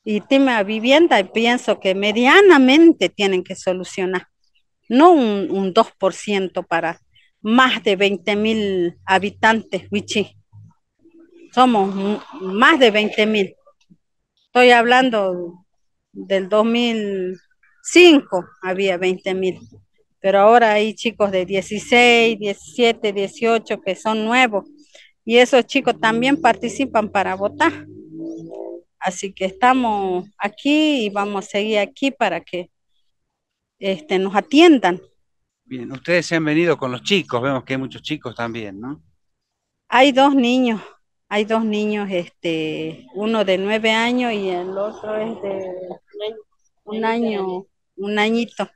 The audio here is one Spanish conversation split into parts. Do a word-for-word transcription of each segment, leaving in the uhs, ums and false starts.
y tema vivienda, y pienso que medianamente tienen que solucionar, no un, un dos por ciento para más de veinte mil habitantes, Wichi. Somos m- más de veinte mil. Estoy hablando del dos mil cinco, había veinte mil, pero ahora hay chicos de dieciséis, diecisiete, dieciocho que son nuevos y esos chicos también participan para votar. Así que estamos aquí y vamos a seguir aquí para que este, nos atiendan. Bien, ustedes se han venido con los chicos, vemos que hay muchos chicos también, ¿no? Hay dos niños, hay dos niños, este, uno de nueve años y el otro es de un año, un añito.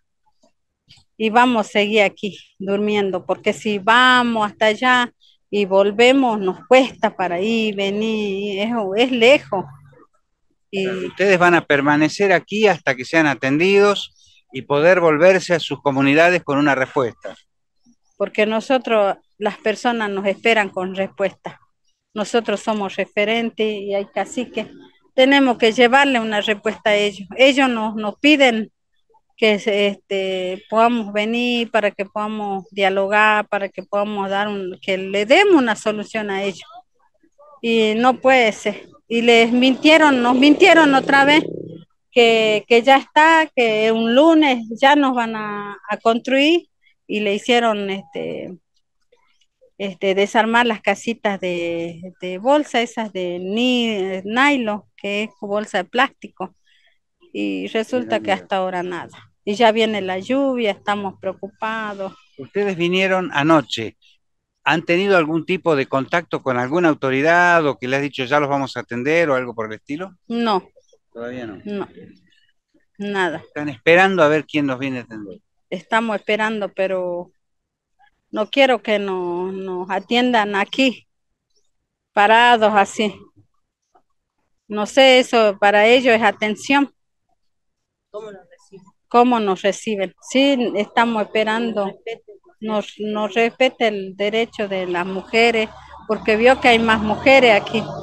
Y vamos a seguir aquí durmiendo, porque si vamos hasta allá y volvemos, nos cuesta para ir, venir, es, es lejos. Claro, Y ustedes van a permanecer aquí hasta que sean atendidos y poder volverse a sus comunidades con una respuesta. porque nosotros, las personas nos esperan con respuesta. Nosotros somos referentes y hay caciques. Tenemos que llevarle una respuesta a ellos. Ellos nos, nos piden que este, podamos venir para que podamos dialogar, para que podamos dar un, que le demos una solución a ellos. Y no puede ser. Y les mintieron, nos mintieron otra vez que, que ya está, que un lunes ya nos van a, a construir y le hicieron este, este, desarmar las casitas de, de bolsa, esas de ni, nylon, que es bolsa de plástico. Y resulta que hasta ahora nada. Y ya viene la lluvia, estamos preocupados. Ustedes vinieron anoche. ¿Han tenido algún tipo de contacto con alguna autoridad o que les ha dicho ya los vamos a atender o algo por el estilo? No, Todavía no. no, nada. Están esperando a ver quién los viene a atender. Estamos esperando, pero no quiero que nos, nos atiendan aquí, parados así. No sé, eso para ellos es atención. ¿Cómo nos reciben? Sí, estamos esperando. Nos, nos respete el derecho de las mujeres, porque vio que hay más mujeres aquí.